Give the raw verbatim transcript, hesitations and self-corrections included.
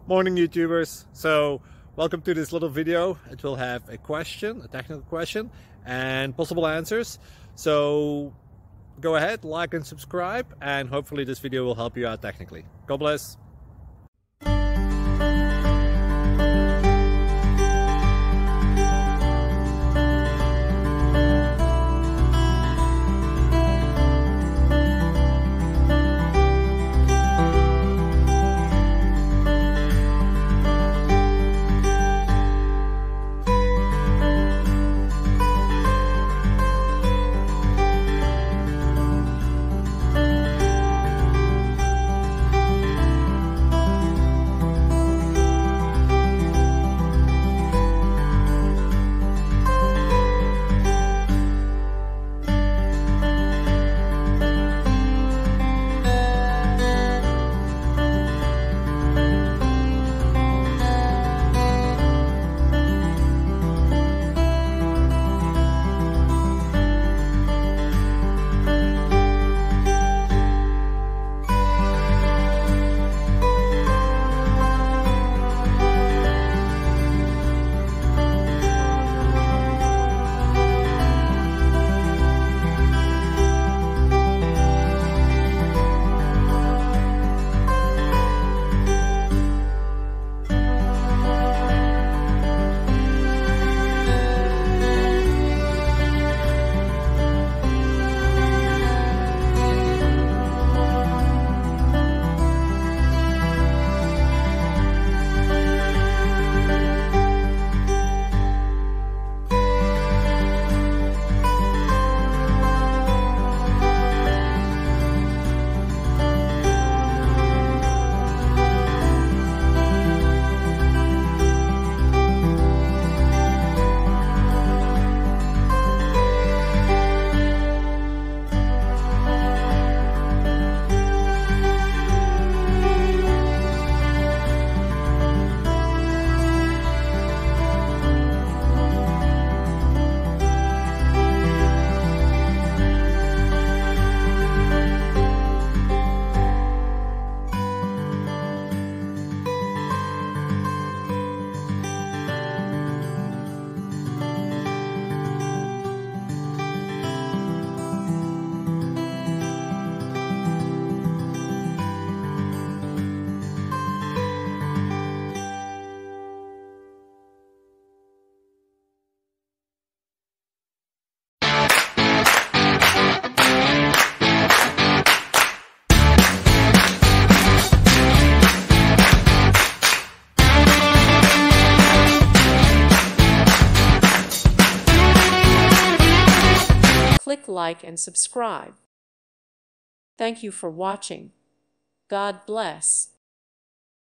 Morning YouTubers. So welcome to this little video. It will have a question, a technical question, and possible answers. So go ahead, like and subscribe, and hopefully this video will help you out technically. God bless. Click like and subscribe. Thank you for watching. God bless.